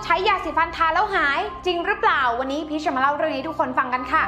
ใช้ยาสีฟันทาแล้วหายจริงหรือเปล่าวันนี้พีชจะมาเล่าเรื่องนี้ทุกคนฟังกันค่ะ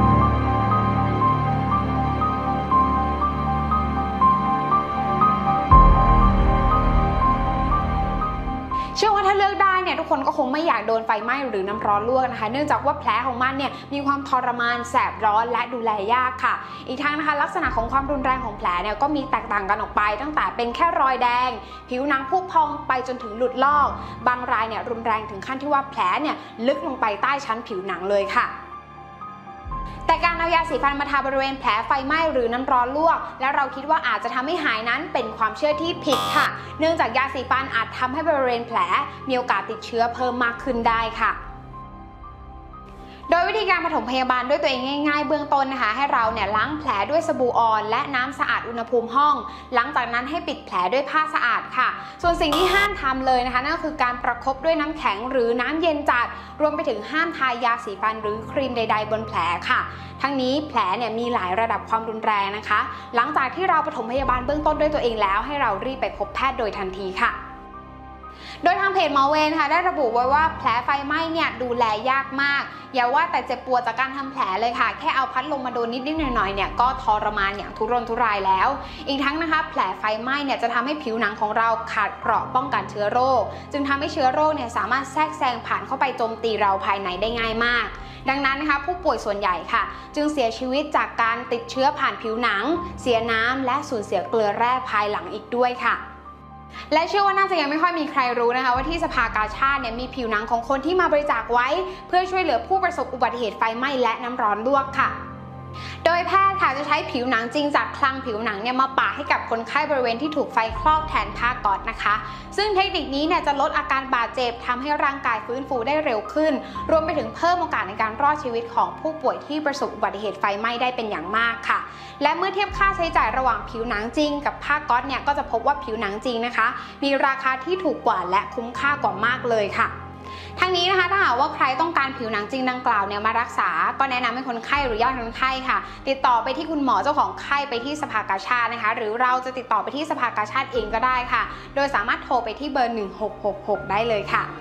เชื่อว่าถ้าเลือกได้เนี่ยทุกคนก็คงไม่อยากโดนไฟไหม้หรือน้ำร้อนลวกนะคะเนื่องจากว่าแผลของมันเนี่ยมีความทรมานแสบร้อนและดูแลยากค่ะอีกทั้งนะคะลักษณะของความรุนแรงของแผลเนี่ยก็มีแตกต่างกันออกไปตั้งแต่เป็นแค่รอยแดงผิวหนังพุพองไปจนถึงหลุดลอกบางรายเนี่ยรุนแรงถึงขั้นที่ว่าแผลเนี่ยลึกลงไปใต้ชั้นผิวหนังเลยค่ะแต่การเอายาสีฟันมาทาบริเวณแผลไฟไหม้หรือน้ำร้อนลวกและเราคิดว่าอาจจะทำให้หายนั้นเป็นความเชื่อที่ผิดค่ะเนื่องจากยาสีฟันอาจทำให้บริเวณแผลมีโอกาสติดเชื้อเพิ่มมากขึ้นได้ค่ะโดยวิธีการปฐมพยาบาลด้วยตัวเองง่ายๆเบื้องต้นนะคะให้เราเนี่ยล้างแผลด้วยสบู่อ่อนและน้ำสะอาดอุณหภูมิห้องหลังจากนั้นให้ปิดแผลด้วยผ้าสะอาดค่ะส่วนสิ่งที่ห้ามทำเลยนะคะนั่นก็คือการประคบด้วยน้ำแข็งหรือน้ำเย็นจัดรวมไปถึงห้ามทายาสีฟันหรือครีมใดๆบนแผลค่ะทั้งนี้แผลเนี่ยมีหลายระดับความรุนแรงนะคะหลังจากที่เราปฐมพยาบาลเบื้องต้นด้วยตัวเองแล้วให้เรารีบไปพบแพทย์โดยทันทีค่ะโดยทางเพจหมอเวรค่ะได้ระบุไว้ว่าแผลไฟไหม้เนี่ยดูแลยากมากอย่าว่าแต่เจ็บปวดจากการทำแผลเลยค่ะแค่เอาพัดลมมาโดนนิดๆหน่อยๆเนี่ยก็ทรมานอย่างทุรนทุรายแล้วอีกทั้งนะคะแผลไฟไหม้เนี่ยจะทำให้ผิวหนังของเราขาดเกราะป้องกันเชื้อโรคจึงทำให้เชื้อโรคเนี่ยสามารถแทรกแซงผ่านเข้าไปโจมตีเราภายในได้ง่ายมากดังนั้นนะคะผู้ป่วยส่วนใหญ่ค่ะจึงเสียชีวิตจากการติดเชื้อผ่านผิวหนังเสียน้ำและสูญเสียเกลือแร่ภายหลังอีกด้วยค่ะและเชื่อว่าน่าจะยังไม่ค่อยมีใครรู้นะคะว่าที่สภากาชาดเนี่ยมีผิวหนังของคนที่มาบริจาคไว้เพื่อช่วยเหลือผู้ประสบอุบัติเหตุไฟไหม้และน้ำร้อนลวกค่ะโดยแพทย์ค่ะจะใช้ผิวหนังจริงจากคลังผิวหนังเนี่ยมาปะให้กับคนไข้บริเวณที่ถูกไฟคลอกแทนผ้าก๊อซนะคะซึ่งเทคนิคนี้เนี่ยจะลดอาการบาดเจ็บทำให้ร่างกายฟื้นฟูได้เร็วขึ้นรวมไปถึงเพิ่มโอกาสในการรอดชีวิตของผู้ป่วยที่ประสบอุบัติเหตุไฟไหม้ได้เป็นอย่างมากค่ะและเมื่อเทียบค่าใช้จ่ายระหว่างผิวหนังจริงกับผ้าก๊อซเนี่ยก็จะพบว่าผิวหนังจริงนะคะมีราคาที่ถูกกว่าและคุ้มค่ากว่ามากเลยค่ะทั้งนี้นะคะถ้าหากว่าใครต้องการผิวหนังจริงดังกล่าวเนี่ยมารักษาก็แนะนำให้คนไข้หรือญาติคนไข้ค่ะติดต่อไปที่คุณหมอเจ้าของไข้ไปที่สภากาชาดนะคะหรือเราจะติดต่อไปที่สภากาชาดเองก็ได้ค่ะโดยสามารถโทรไปที่เบอร์1666ได้เลยค่ะ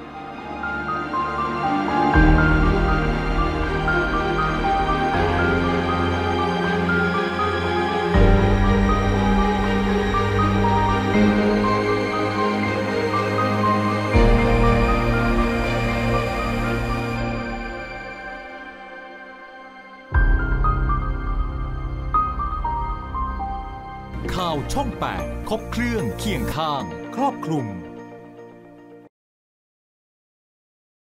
ข่าวช่อง 8 ครบเครื่องเคียงข้างครอบคลุม